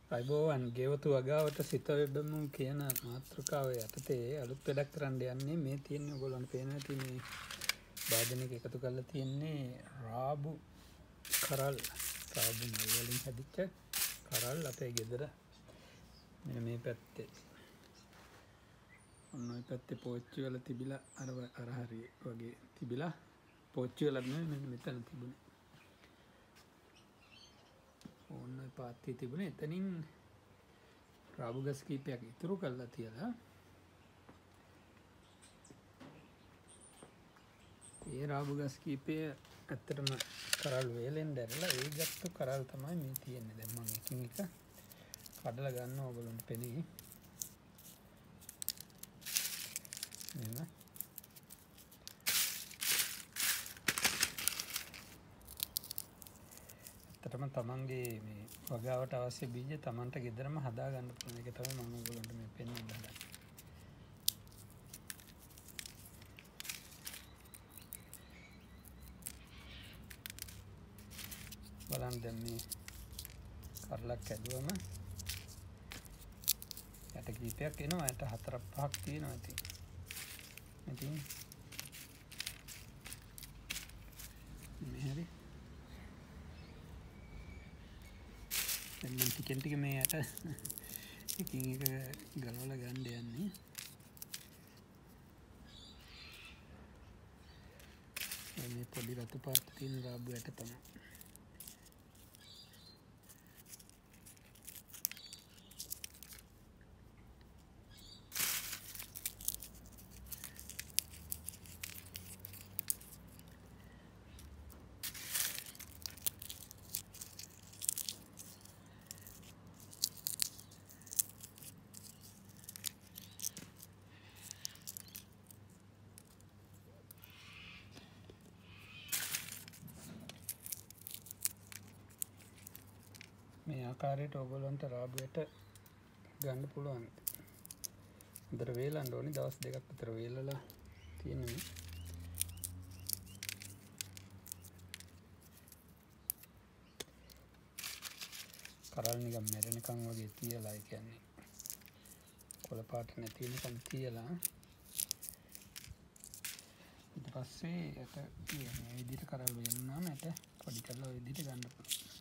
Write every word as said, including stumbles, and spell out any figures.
අයිබෝවන් ගෙවතු වගාවට සිත වෙබමු කියන මාතෘකාව යටතේ අලුත් වැඩක් කරන්න යන්නේ මේ තියෙන්නේ ඔයගොල්ලන්ට පේනවා ඇති මේ වාදනයක එකතු කරලා තියෙන්නේ රාබු කරල් රාබු මල් වලින් හැදිච්ච කරල් අපේ ගෙදර මෙන්න මේ පැත්තේ ඔන්න ඔය පැත්තේ පෝච්චි වල තිබිලා අර අර හරිය වගේ තිබිලා පෝච්චි වල නෙමෙයි මෙන්න මෙතන තිබුණේ ඕන්න පාත්තිය තිබුණේ එතනින් රාබු ගස් කීපයක් ඉතුරු කරලා තියලා ඒ රාබු ගස් කීපය ඇත්තටම කරල් වේලෙන් දැරලා ඒ ගත්ත කරල් තමයි මේ තියෙන්නේ දැන් මම එකින් එක කඩලා ගන්න ඕගොල්ලන්ට පෙනේ මෙන්න ඇත්තටම තමන්ගේ මේ වගාවට අවශ්‍ය බීජ තමන්ට ගෙදරම හදා ගන්න පුළුවන් එක තමයි මම ඔයගොල්ලන්ට මේ පෙන්වන්න හදන්නේ. බලන්න දැන් මේ කරලක් ඇදුවම යට කීපයක් එනවා යට හතරක් පහක් තියෙනවා ඉතින්. ඉතින් මේ හරි දැන් මම ටිකෙන් ටික මේ යට එකින් එක ගලවලා ගන්න යන්නේ. මේ පොඩි රතු පාට තියෙන රාබු යට තමයි. මේ ආකාරයට ඔයගොල්ලන්ට රාබුවට ගන්න පුළුවන්. හොඳට වේලන්න ඕනේ දවස් දෙකක් විතර වේලලා තියෙනවා. කරල් නිකන් මැරෙනකන් වගේ තියලා ඒ කියන්නේ කොළ පාට නැති වෙනකන් තියලා ඊට පස්සේ යට මේ විදිහට කරල් වේලුනාම යට පොඩි කරලා ඔය විදිහට ගන්න පුළුවන්.